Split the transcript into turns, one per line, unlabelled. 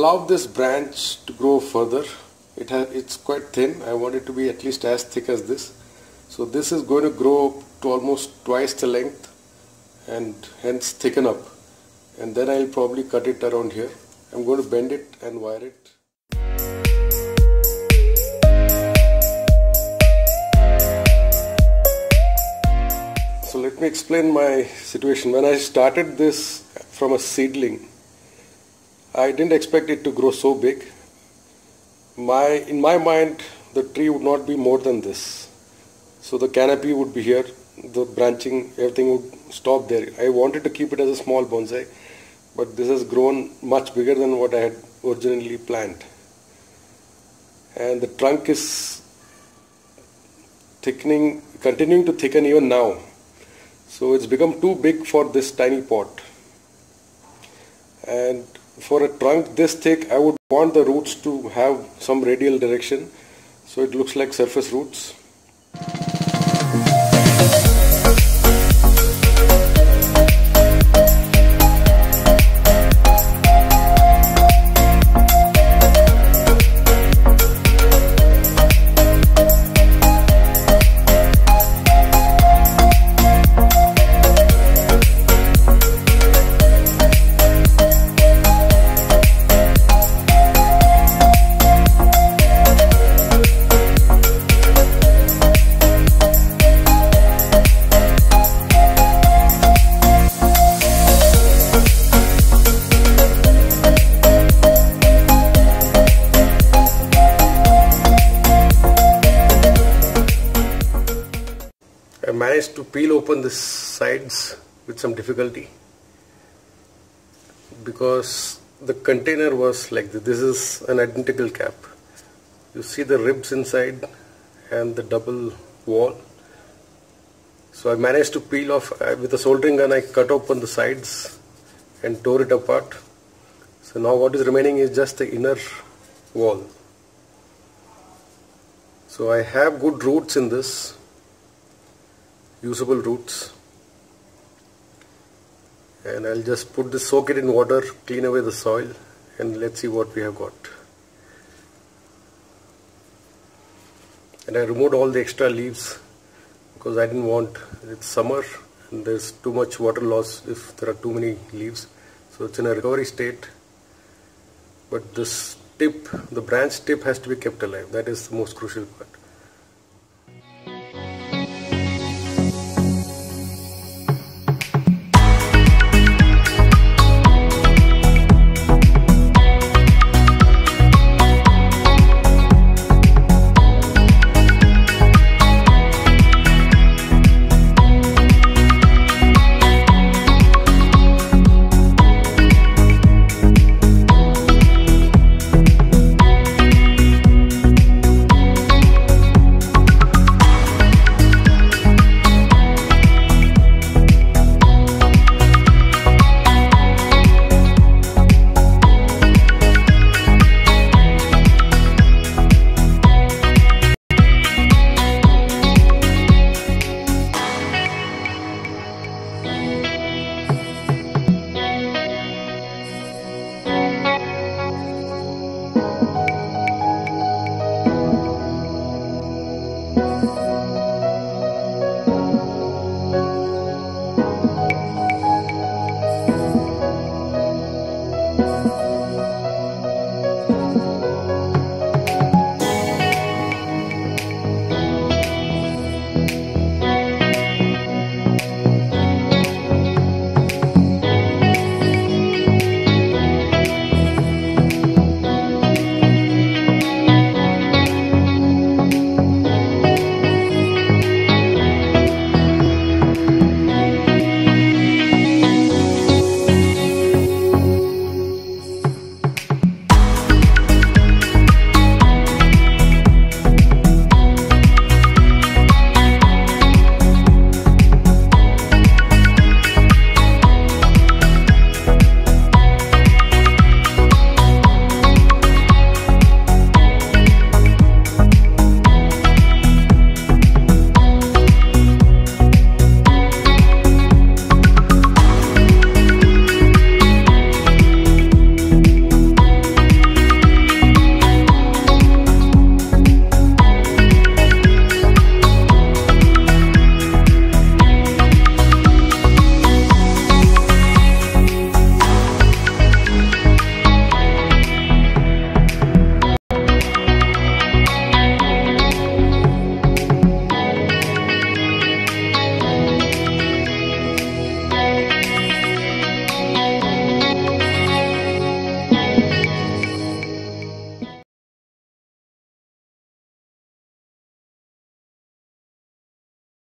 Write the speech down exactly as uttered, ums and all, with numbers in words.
allow this branch to grow further. It has, it's quite thin. I want it to be at least as thick as this. So this is going to grow to almost twice the length and hence thicken up. And then I'll probably cut it around here. I'm going to bend it and wire it. So let me explain my situation. When I started this from a seedling, I didn't expect it to grow so big. My, in my mind, the tree would not be more than this. So the canopy would be here, the branching, everything would stop there. I wanted to keep it as a small bonsai, but this has grown much bigger than what I had originally planned. And the trunk is thickening, continuing to thicken even now. So it's become too big for this tiny pot. And for a trunk this thick, I would want the roots to have some radial direction, so it looks like surface roots. I managed to peel open the sides with some difficulty because the container was like this. This is an identical cap. You see the ribs inside and the double wall. So I managed to peel off with a soldering gun. I cut open the sides and tore it apart. So now what is remaining is just the inner wall. So I have good roots in this. Usable roots, and I'll just put this, soak it in water, clean away the soil, and let's see what we have got. And I removed all the extra leaves because I didn't want, it's summer and there's too much water loss if there are too many leaves, so it's in a recovery state. But this tip, the branch tip, has to be kept alive. That is the most crucial part.